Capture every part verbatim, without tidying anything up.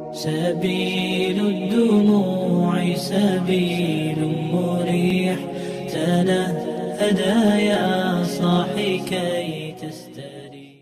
سبيل الدموع سبيل مريح تنهدى يا صاحي كي تستريح.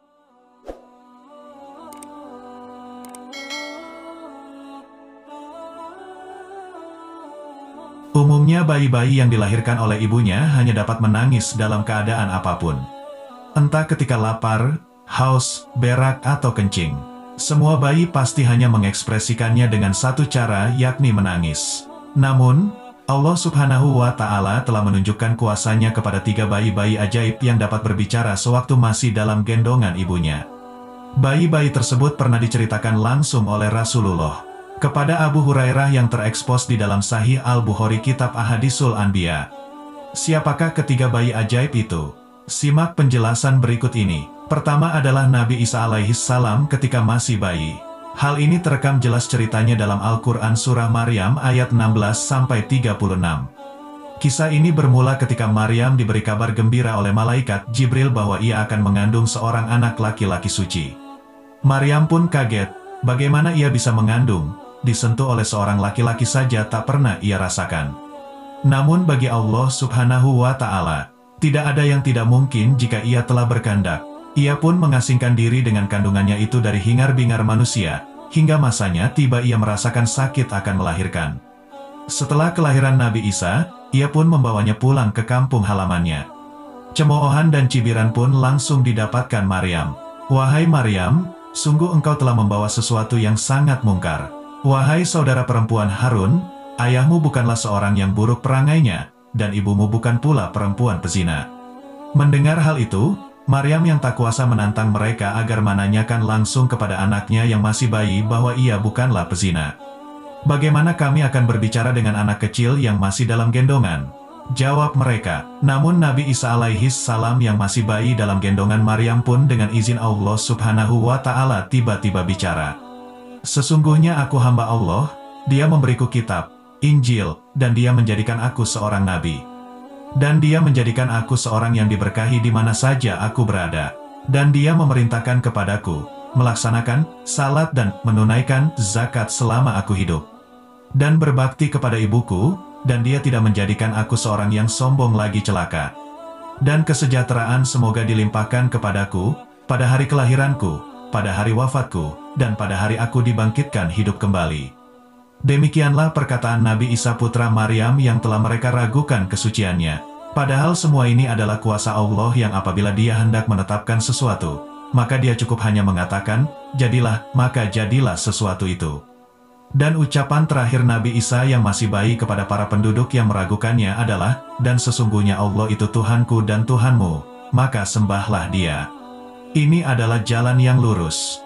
Umumnya bayi-bayi yang dilahirkan oleh ibunya hanya dapat menangis dalam keadaan apapun. Entah ketika lapar, haus, berak, atau kencing. Semua bayi pasti hanya mengekspresikannya dengan satu cara, yakni menangis. Namun, Allah Subhanahu wa Ta'ala telah menunjukkan kuasanya kepada tiga bayi-bayi ajaib yang dapat berbicara sewaktu masih dalam gendongan ibunya. Bayi-bayi tersebut pernah diceritakan langsung oleh Rasulullah kepada Abu Hurairah yang terekspos di dalam Sahih Al-Bukhari Kitab Ahadisul Anbiya. Siapakah ketiga bayi ajaib itu? Simak penjelasan berikut ini. Pertama adalah Nabi Isa alaihis salam ketika masih bayi. Hal ini terekam jelas ceritanya dalam Al-Quran Surah Maryam ayat enam belas sampai tiga puluh enam. Kisah ini bermula ketika Maryam diberi kabar gembira oleh malaikat Jibril bahwa ia akan mengandung seorang anak laki-laki suci. Maryam pun kaget, bagaimana ia bisa mengandung, disentuh oleh seorang laki-laki saja tak pernah ia rasakan. Namun bagi Allah Subhanahu wa Ta'ala, tidak ada yang tidak mungkin jika ia telah berkehendak. Ia pun mengasingkan diri dengan kandungannya itu dari hingar-bingar manusia, hingga masanya tiba ia merasakan sakit akan melahirkan. Setelah kelahiran Nabi Isa, ia pun membawanya pulang ke kampung halamannya. Cemoohan dan cibiran pun langsung didapatkan Maryam. Wahai Maryam, sungguh engkau telah membawa sesuatu yang sangat mungkar. Wahai saudara perempuan Harun, ayahmu bukanlah seorang yang buruk perangainya, dan ibumu bukan pula perempuan pezina. Mendengar hal itu, Maryam yang tak kuasa menantang mereka agar menanyakan langsung kepada anaknya yang masih bayi bahwa ia bukanlah pezina. Bagaimana kami akan berbicara dengan anak kecil yang masih dalam gendongan? Jawab mereka. Namun Nabi Isa alaihis salam yang masih bayi dalam gendongan Maryam pun dengan izin Allah Subhanahu wa Ta'ala tiba-tiba bicara. Sesungguhnya aku hamba Allah, dia memberiku kitab, Injil, dan dia menjadikan aku seorang nabi. Dan dia menjadikan aku seorang yang diberkahi di mana saja aku berada. Dan dia memerintahkan kepadaku, melaksanakan salat dan menunaikan zakat selama aku hidup. Dan berbakti kepada ibuku, dan dia tidak menjadikan aku seorang yang sombong lagi celaka. Dan kesejahteraan semoga dilimpahkan kepadaku, pada hari kelahiranku, pada hari wafatku, dan pada hari aku dibangkitkan hidup kembali. Demikianlah perkataan Nabi Isa putra Maryam yang telah mereka ragukan kesuciannya. Padahal semua ini adalah kuasa Allah yang apabila dia hendak menetapkan sesuatu, maka dia cukup hanya mengatakan, jadilah, maka jadilah sesuatu itu. Dan ucapan terakhir Nabi Isa yang masih bayi kepada para penduduk yang meragukannya adalah, dan sesungguhnya Allah itu Tuhanku dan Tuhanmu, maka sembahlah dia. Ini adalah jalan yang lurus.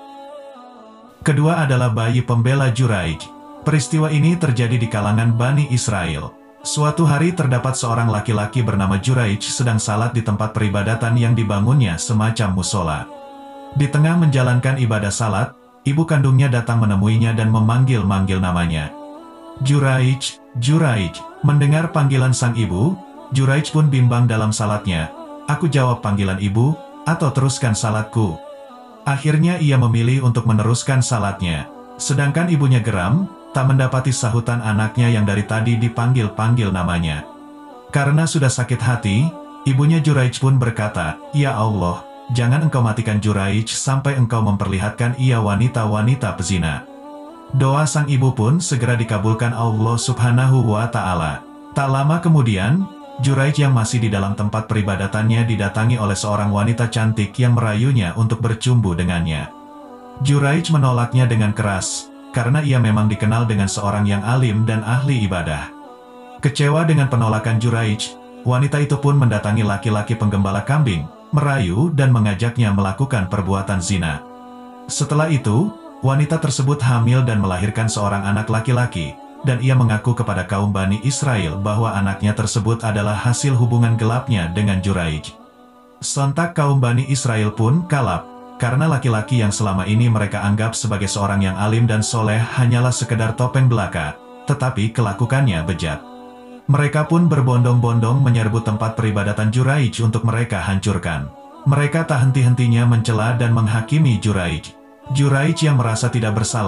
Kedua adalah bayi pembela Juraij. Peristiwa ini terjadi di kalangan Bani Israel. Suatu hari terdapat seorang laki-laki bernama Juraij sedang salat di tempat peribadatan yang dibangunnya semacam musola. Di tengah menjalankan ibadah salat, ibu kandungnya datang menemuinya dan memanggil-manggil namanya. Juraij, Juraij. Mendengar panggilan sang ibu, Juraij pun bimbang dalam salatnya. Aku jawab panggilan ibu, atau teruskan salatku. Akhirnya ia memilih untuk meneruskan salatnya. Sedangkan ibunya geram, tak mendapati sahutan anaknya yang dari tadi dipanggil-panggil namanya. Karena sudah sakit hati, ibunya Juraij pun berkata, Ya Allah, jangan engkau matikan Juraij sampai engkau memperlihatkan ia wanita-wanita pezina. Doa sang ibu pun segera dikabulkan Allah Subhanahu wa Ta'ala. Tak lama kemudian, Juraij yang masih di dalam tempat peribadatannya didatangi oleh seorang wanita cantik yang merayunya untuk bercumbu dengannya. Juraij menolaknya dengan keras, karena ia memang dikenal dengan seorang yang alim dan ahli ibadah. Kecewa dengan penolakan Juraij, wanita itu pun mendatangi laki-laki penggembala kambing, merayu dan mengajaknya melakukan perbuatan zina. Setelah itu, wanita tersebut hamil dan melahirkan seorang anak laki-laki, dan ia mengaku kepada kaum Bani Israel bahwa anaknya tersebut adalah hasil hubungan gelapnya dengan Juraij. Sontak kaum Bani Israel pun kalap, karena laki-laki yang selama ini mereka anggap sebagai seorang yang alim dan soleh hanyalah sekedar topeng belaka, tetapi kelakuannya bejat. Mereka pun berbondong-bondong menyerbu tempat peribadatan Juraij untuk mereka hancurkan. Mereka tak henti-hentinya mencela dan menghakimi Juraij. Juraij yang merasa tidak bersalah,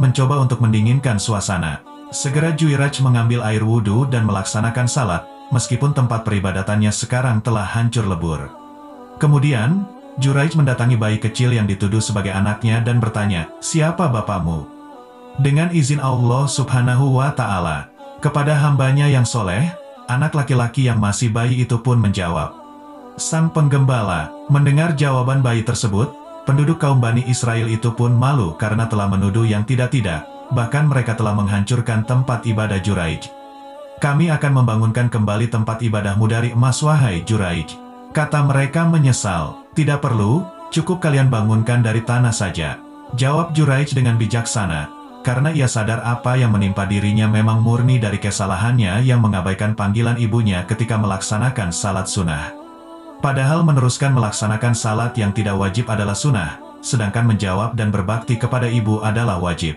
mencoba untuk mendinginkan suasana. Segera Juraij mengambil air wudhu dan melaksanakan salat, meskipun tempat peribadatannya sekarang telah hancur lebur. Kemudian, Juraij mendatangi bayi kecil yang dituduh sebagai anaknya dan bertanya, "Siapa bapakmu?" Dengan izin Allah Subhanahu wa Ta'ala, kepada hambanya yang soleh, anak laki-laki yang masih bayi itu pun menjawab. Sang penggembala mendengar jawaban bayi tersebut. Penduduk kaum Bani Israel itu pun malu karena telah menuduh yang tidak-tidak, bahkan mereka telah menghancurkan tempat ibadah Juraij. "Kami akan membangunkan kembali tempat ibadahmu dari emas, wahai Juraij," kata mereka menyesal. "Tidak perlu, cukup kalian bangunkan dari tanah saja," jawab Juraij dengan bijaksana, karena ia sadar apa yang menimpa dirinya memang murni dari kesalahannya yang mengabaikan panggilan ibunya ketika melaksanakan salat sunnah. Padahal meneruskan melaksanakan salat yang tidak wajib adalah sunnah, sedangkan menjawab dan berbakti kepada ibu adalah wajib.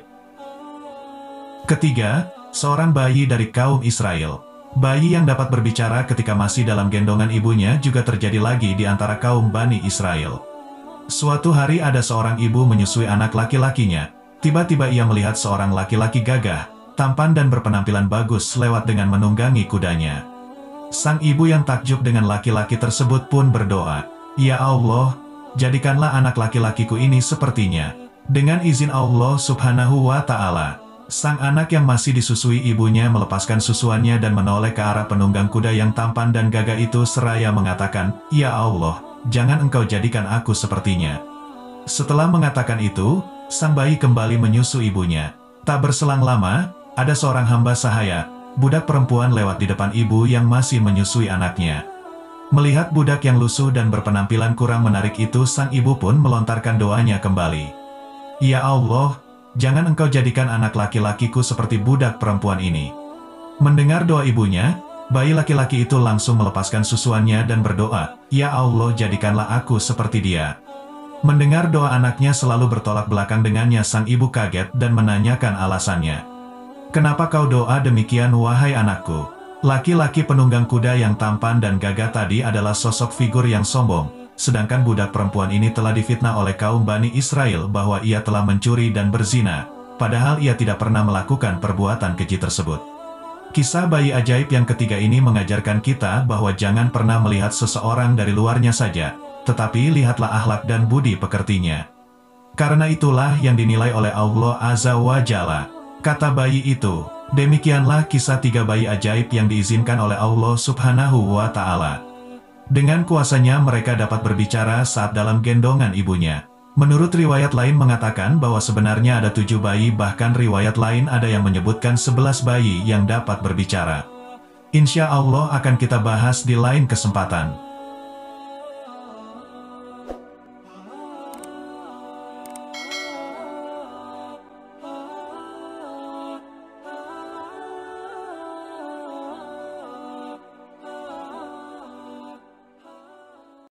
Ketiga, seorang bayi dari kaum Israel. Bayi yang dapat berbicara ketika masih dalam gendongan ibunya juga terjadi lagi di antara kaum Bani Israel. Suatu hari ada seorang ibu menyusui anak laki-lakinya. Tiba-tiba ia melihat seorang laki-laki gagah, tampan dan berpenampilan bagus lewat dengan menunggangi kudanya. Sang ibu yang takjub dengan laki-laki tersebut pun berdoa, "Ya Allah, jadikanlah anak laki-lakiku ini sepertinya." Dengan izin Allah Subhanahu wa Ta'ala, sang anak yang masih disusui ibunya melepaskan susuannya dan menoleh ke arah penunggang kuda yang tampan dan gagah itu seraya mengatakan, "Ya Allah, jangan engkau jadikan aku sepertinya." Setelah mengatakan itu, sang bayi kembali menyusu ibunya. Tak berselang lama, ada seorang hamba sahaya, budak perempuan lewat di depan ibu yang masih menyusui anaknya. Melihat budak yang lusuh dan berpenampilan kurang menarik itu, sang ibu pun melontarkan doanya kembali. "Ya Allah, jangan engkau jadikan anak laki-lakiku seperti budak perempuan ini." Mendengar doa ibunya, bayi laki-laki itu langsung melepaskan susuannya dan berdoa, "Ya Allah, jadikanlah aku seperti dia." Mendengar doa anaknya selalu bertolak belakang dengannya, sang ibu kaget dan menanyakan alasannya. "Kenapa kau doa demikian, wahai anakku?" Laki-laki penunggang kuda yang tampan dan gagah tadi adalah sosok figur yang sombong, sedangkan budak perempuan ini telah difitnah oleh kaum Bani Israel bahwa ia telah mencuri dan berzina, padahal ia tidak pernah melakukan perbuatan keji tersebut. Kisah bayi ajaib yang ketiga ini mengajarkan kita bahwa jangan pernah melihat seseorang dari luarnya saja, tetapi lihatlah akhlak dan budi pekertinya. Karena itulah yang dinilai oleh Allah Azza wa Jalla. Kata bayi itu, demikianlah kisah tiga bayi ajaib yang diizinkan oleh Allah Subhanahu wa Ta'ala. Dengan kuasanya mereka dapat berbicara saat dalam gendongan ibunya. Menurut riwayat lain mengatakan bahwa sebenarnya ada tujuh bayi, bahkan riwayat lain ada yang menyebutkan sebelas bayi yang dapat berbicara. Insya Allah akan kita bahas di lain kesempatan.